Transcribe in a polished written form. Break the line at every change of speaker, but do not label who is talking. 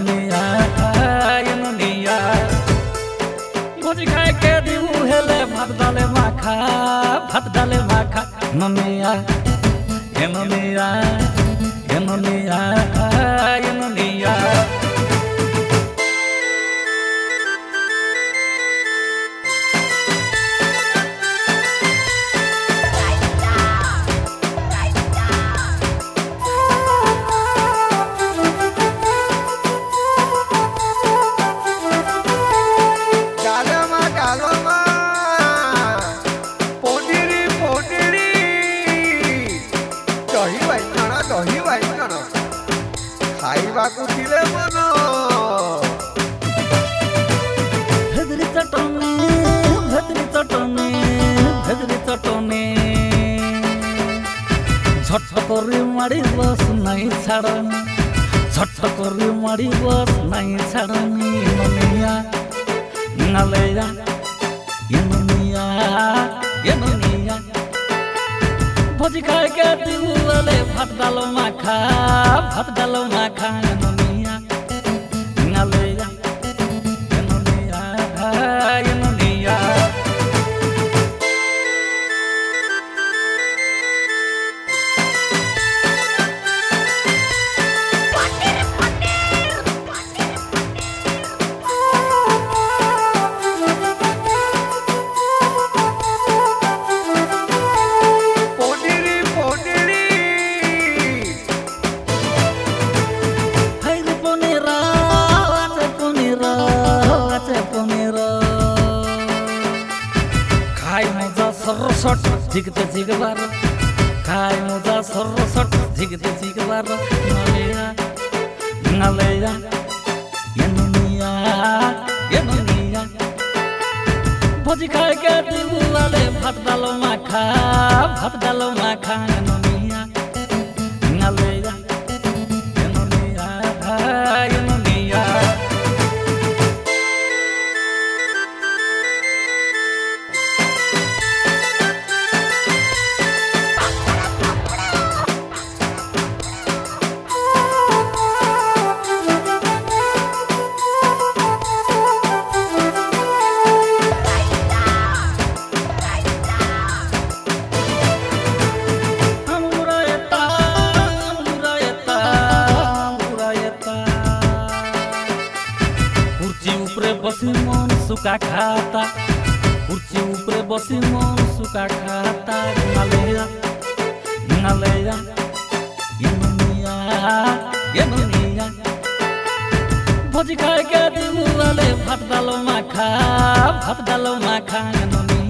एनुनिया भोज खाए के दिबू हेले भात डाले माखा एनुनिया एनुनिया एनुनिया एनुनिया
खाइबाकू दिले मन
भेदरी चटनी झट करी मारी बस नहीं छाड़नी झट करी मारी बस नहीं छाड़नी एनुनिया नालेया एनुनिया एनुनिया भोज खाए के दिबू वाले भात डालो माखा एनुनिया नालेया एनुनिया एनुनिया सरसट झिकते झिकबार खाए मुजा सरसट झिकते झिकबार नालेया नालेया एनुनिया एनुनिया भोज खाए के दिबू वाले भात डालो माखा एनुनिया नालेया एनुनिया एनुनिया बसी मन सुका खाता कुर्सी ऊपरे बसी मन सुका खाता नालेया नालेया एनुनिया एनुनिया भोज खाए के दिबू वाले भात डालो माखा एनुनिया